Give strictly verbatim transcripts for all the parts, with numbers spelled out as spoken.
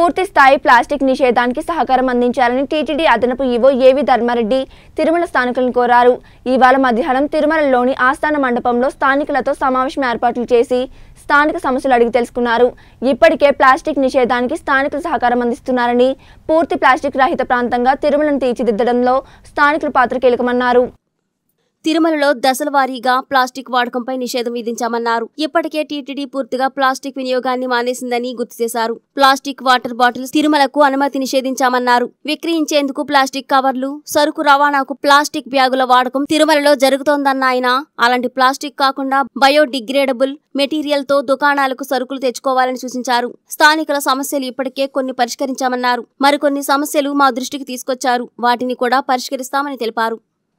పూర్తి స్థాయి ప్లాస్టిక్ నిషేధానికి సహకారం అందించాలని టీటీడీ అదనపు ఈవో ఏవి ధర్మారెడ్డి తిరుమల స్థానికులను కోరారు. ఇవాళ మధ్యాహ్నం తిరుమలలోని ఆస్థాన మండపంలో స్థానికులతో సమావేశం ఏర్పాట్లు చేసి స్థానిక సమస్యలు అడిగి తెలుసుకున్నారు. ఇప్పటికే ప్లాస్టిక్ నిషేధానికి స్థానికులు సహకారం అందిస్తున్నారని, పూర్తి ప్లాస్టిక్ రహిత ప్రాంతంగా తిరుమలను తీర్చిదిద్దడంలో స్థానికుల పాత్ర కీలకమన్నారు. తిరుమలలో దశల వారీగా ప్లాస్టిక్ వాడకంపై నిషేధం విధించామన్నారు. ఇప్పటికే టీటీడీ పూర్తిగా ప్లాస్టిక్ వినియోగాన్ని మానేసిందని గుర్తు చేశారు. ప్లాస్టిక్ వాటర్ బాటిల్స్ తిరుమలకు అనుమతి నిషేధించామన్నారు. విక్రయించేందుకు ప్లాస్టిక్ కవర్లు, సరుకు రవాణాకు ప్లాస్టిక్ బ్యాగుల వాడకం తిరుమలలో జరుగుతోందన్న ఆయన, అలాంటి ప్లాస్టిక్ కాకుండా బయోడిగ్రేడబుల్ మెటీరియల్ తో దుకాణాలకు సరుకులు తెచ్చుకోవాలని సూచించారు. స్థానికుల సమస్యలు ఇప్పటికే కొన్ని పరిష్కరించామన్నారు. మరికొన్ని సమస్యలు మా దృష్టికి తీసుకొచ్చారు. వాటిని కూడా పరిష్కరిస్తామని తెలిపారు.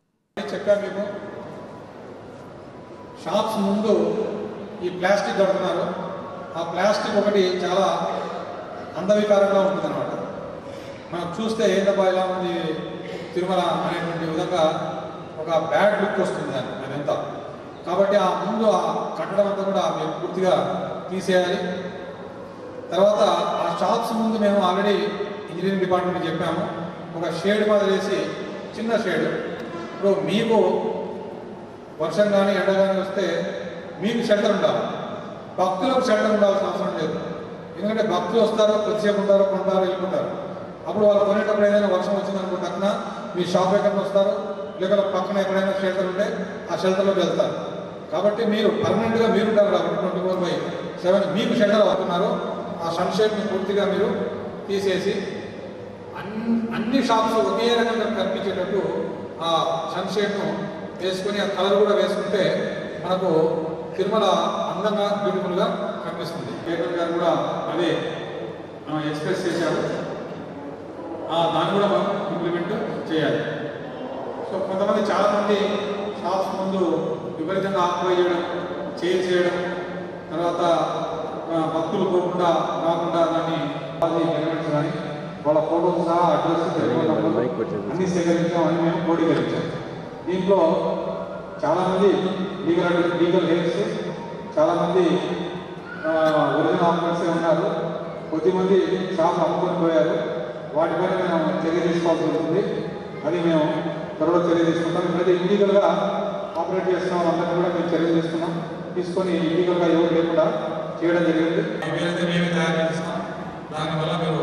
షాప్స్ ముందు ఈ ప్లాస్టిక్ కడుతున్నారు. ఆ ప్లాస్టిక్ ఒకటి చాలా అందవికారంగా ఉంటుంది అనమాట. మనం చూస్తే ఏందబ్బా ఇలా ఉంది తిరుమల అనేటువంటి విధంగా ఒక బ్యాడ్ లుక్ వస్తుంది దాన్ని అదంతా. కాబట్టి ఆ ముందు ఆ కట్టడం అంతా కూడా మేము పూర్తిగా తీసేయాలి. తర్వాత ఆ షాప్స్ ముందు మేము ఆల్రెడీ ఇంజనీరింగ్ డిపార్ట్మెంట్కి చెప్పాము, ఒక షేడ్ మాదిరి వేసి, చిన్న షేడ్. ఇప్పుడు మీకు వర్షం కానీ ఎండ కానీ వస్తే మీకు షెల్టర్ ఉండాలి, భక్తులకు షెల్టర్ ఉండాల్సిన అవసరం లేదు. ఎందుకంటే భక్తులు వస్తారు, కొద్దిసేపు ఉంటారు, కొంటారు, వెళ్ళిపోతారు. అప్పుడు వాళ్ళు కొనేటప్పుడు ఏదైనా వర్షం వచ్చిందనుకో టక్కున మీ షాప్ ఎక్కడికి వస్తారు, లేకపోతే పక్కన ఎక్కడైనా షెల్టర్ ఉంటే ఆ షెల్టర్లోకి వెళ్తారు. కాబట్టి మీరు పర్మనెంట్గా మీరు ఉంటారు కాబట్టి ట్వంటీ ఫోర్ బై సెవెన్ మీకు షెల్టర్ అవుతున్నారు. ఆ సన్షేడ్ని పూర్తిగా మీరు తీసేసి అన్ని అన్ని షాప్స్ ఒకే రకంగా కనిపించేటట్టు ఆ సన్షేడ్ను వేసుకొని ఆ కలర్ కూడా వేసుకుంటే మనకు తిరుమల అందంగా బ్యూటిఫుల్గా కనిపిస్తుంది. కేటర్ గారు కూడా అదే ఎక్స్ప్రెస్ చేశారు. దాన్ని కూడా మనం ఇంప్లిమెంట్ చేయాలి. సో కొంతమంది చాలామంది షాప్స్ ముందు విపరీతంగా ఆక్యుపై చేయడం, చేంజ్ చేయడం, తర్వాత భక్తులు పోకుండా కాకుండా దాన్ని ఎలిమెంట్స్ కానీ వాళ్ళ ఫోటోస్ సహా అడ్రస్ అన్ని సేకరించాం, అని మేము క్రోడీకరించాం. దీంట్లో చాలామంది లీగల్ లీగల్ హెయిర్స్, చాలామంది ఒరిజినల్ ఆఫీసర్సే ఉన్నారు, కొద్దిమంది షాప్ అమ్ముకొని పోయారు. వాటిపైన మేము చర్య తీసుకోవాల్సి ఉంటుంది. అది మేము త్వరలో చర్య తీసుకుంటాం. ఇప్పుడైతే ఇల్లీగల్గా ఆపరేట్ చేస్తున్న వాళ్ళందరినీ కూడా మేము చర్య తీసుకున్నాం. తీసుకొని ఇల్లీగల్గా ఎవరు లేకుండా చేయడం జరిగింది. మీరైతే మేమే తయారు చేస్తాం. దానివల్ల మీరు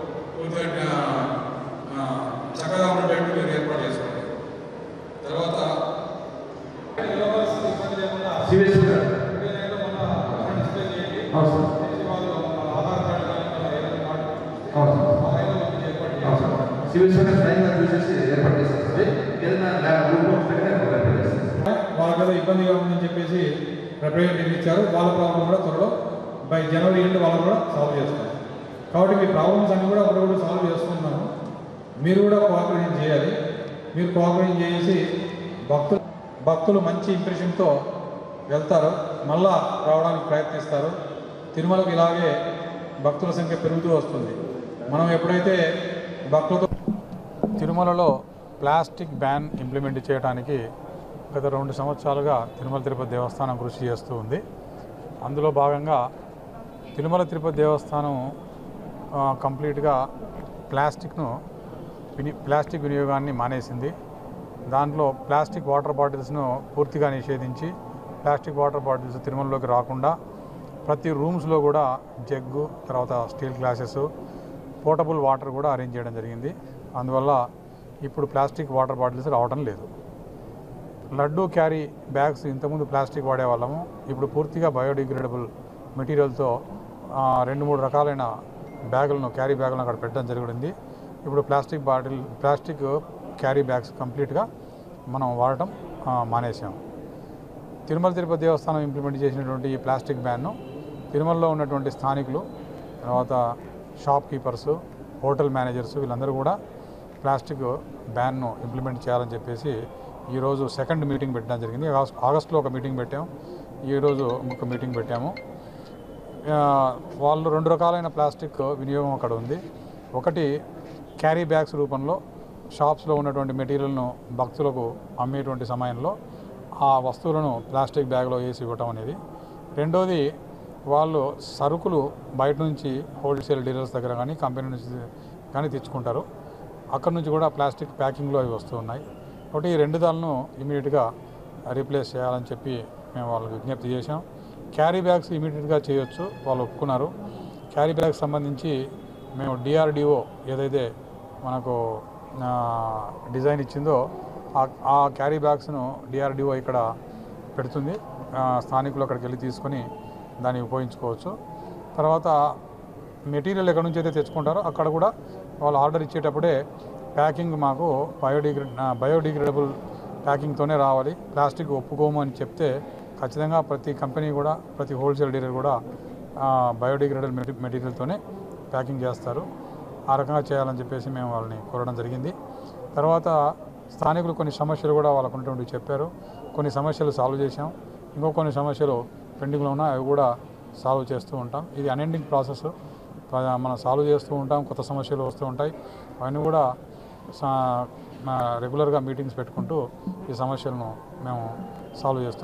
చక్కగా ఉండేట్టు మీరు ఏర్పాటు చేసుకోండి. తర్వాత వాళ్ళకి ఇబ్బందిగా ఉందని చెప్పేసి రిప్రజెంటేటివ్ ఇచ్చారు. వాళ్ళ ప్రాబ్లం కూడా త్వరలో బై జనవరి ఎండ్ వాళ్ళు కూడా సాల్వ్ చేస్తారు. కాబట్టి మీ ప్రాబ్లమ్స్ అన్నీ కూడా ఒకటి సాల్వ్ చేస్తున్నాము. మీరు కూడా కోఆపరేషన్ చేయాలి. మీరు కోఆపరేషన్ చేసి భక్తులు భక్తులు మంచి ఇంప్రెషన్తో వెళ్తారు, మళ్ళా రావడానికి ప్రయత్నిస్తారు. తిరుమలకు ఇలాగే భక్తుల సంఖ్య పెరుగుతూ వస్తుంది. మనం ఎప్పుడైతే భక్తులతో తిరుమలలో ప్లాస్టిక్ బ్యాన్ ఇంప్లిమెంట్ చేయడానికి గత రెండు సంవత్సరాలుగా తిరుమల తిరుపతి దేవస్థానం కృషి చేస్తూ ఉంది. అందులో భాగంగా తిరుమల తిరుపతి దేవస్థానం కంప్లీట్గా ప్లాస్టిక్ను విని ప్లాస్టిక్ వినియోగాన్ని మానేసింది. దాంట్లో ప్లాస్టిక్ వాటర్ బాటిల్స్ను పూర్తిగా నిషేధించి, ప్లాస్టిక్ వాటర్ బాటిల్స్ తిరుమలలోకి రాకుండా ప్రతి రూమ్స్లో కూడా జగ్గు, తర్వాత స్టీల్ గ్లాసెస్, పోర్టబుల్ వాటర్ కూడా అరేంజ్ చేయడం జరిగింది. అందువల్ల ఇప్పుడు ప్లాస్టిక్ వాటర్ బాటిల్స్ రావడం లేదు. లడ్డూ క్యారీ బ్యాగ్స్ ఇంతకుముందు ప్లాస్టిక్ వాడేవాళ్ళము, ఇప్పుడు పూర్తిగా బయోడిగ్రేడబుల్ మెటీరియల్తో రెండు మూడు రకాలైన బ్యాగులను, క్యారీ బ్యాగులను అక్కడ పెట్టడం జరిగింది. ఇప్పుడు plastic bottle plastic carry bags కంప్లీట్గా మనం వాడటం మానేసాం. తిరుమల తిరుపతి దేవస్థానం ఇంప్లిమెంట్ చేసినటువంటి ఈ ప్లాస్టిక్ బ్యాన్ను తిరుమలలో ఉన్నటువంటి స్థానికులు, తర్వాత షాప్ కీపర్సు, హోటల్ మేనేజర్స్ వీళ్ళందరూ కూడా ప్లాస్టిక్ బ్యాన్ను ఇంప్లిమెంట్ చేయాలని చెప్పేసి ఈరోజు సెకండ్ మీటింగ్ పెట్టడం జరిగింది. ఆగస్టులో ఒక మీటింగ్ పెట్టాము, ఈరోజు ఇంకొక మీటింగ్ పెట్టాము. వాళ్ళు రెండు రకాలైన ప్లాస్టిక్ వినియోగం అక్కడ ఉంది. ఒకటి క్యారీ బ్యాగ్స్ రూపంలో షాప్స్లో ఉన్నటువంటి మెటీరియల్ను భక్తులకు అమ్మేటువంటి సమయంలో ఆ వస్తువులను ప్లాస్టిక్ బ్యాగ్లో వేసి ఇవ్వటం అనేది. రెండోది వాళ్ళు సరుకులు బయట నుంచి హోల్సేల్ డీలర్స్ దగ్గర కానీ కంపెనీ నుంచి కానీ తెచ్చుకుంటారు. అక్కడ నుంచి కూడా ప్లాస్టిక్ ప్యాకింగ్లో అవి వస్తూ ఉన్నాయి. కాబట్టి ఈ రెండు దాలను ఇమీడియట్గా రీప్లేస్ చేయాలని చెప్పి మేము వాళ్ళకి విజ్ఞప్తి చేసాం. క్యారీ బ్యాగ్స్ ఇమీడియట్గా చేయొచ్చు, వాళ్ళు ఒప్పుకున్నారు. క్యారీ బ్యాగ్స్ సంబంధించి మేము డిఆర్డిఓ ఏదైతే మనకు డిజైన్ ఇచ్చిందో ఆ క్యారీ బ్యాగ్స్ను డిఆర్డిఓ ఇక్కడ పెడుతుంది. స్థానికులు అక్కడికి వెళ్ళి తీసుకొని దాన్ని ఉపయోగించుకోవచ్చు. తర్వాత మెటీరియల్ ఎక్కడి నుంచి అయితే తెచ్చుకుంటారో అక్కడ కూడా వాళ్ళు ఆర్డర్ ఇచ్చేటప్పుడే ప్యాకింగ్ మాకు బయోడిగ్రే బయోడిగ్రేడబుల్ ప్యాకింగ్తోనే రావాలి, ప్లాస్టిక్ ఒప్పుకోము అని చెప్తే ఖచ్చితంగా ప్రతి కంపెనీ కూడా ప్రతి హోల్సేల్ డీలర్ కూడా బయోడిగ్రేడబుల్ మెటీ మెటీరియల్తోనే ప్యాకింగ్ చేస్తారు. ఆ రకంగా చేయాలని చెప్పేసి మేము వాళ్ళని కోరడం జరిగింది. తర్వాత స్థానికులు కొన్ని సమస్యలు కూడా వాళ్ళకు ఉన్నటువంటి చెప్పారు. కొన్ని సమస్యలు సాల్వ్ చేసాం, ఇంకో కొన్ని సమస్యలు పెండింగ్లో ఉన్నాయి, అవి కూడా సాల్వ్ చేస్తూ ఉంటాం. ఇది అన్ఎండింగ్ ప్రాసెస్, మనం సాల్వ్ చేస్తూ ఉంటాం, కొత్త సమస్యలు వస్తూ ఉంటాయి. అవన్నీ కూడా రెగ్యులర్గా మీటింగ్స్ పెట్టుకుంటూ ఈ సమస్యలను మేము సాల్వ్ చేస్తూ